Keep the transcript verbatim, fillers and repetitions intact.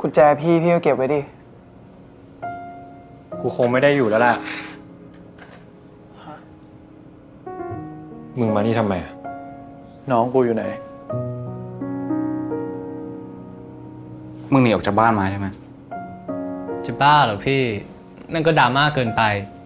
กุญแจพี่พี่ก็เก็บไว้ดิกูคงไม่ได้อยู่แล้วแหละมึงมานี่ทำไมน้องกูอยู่ไหนมึงหนีออกจากบ้านมาใช่ไหมจะบ้าเหรอพี่นั่นก็ดราม่าเกินไป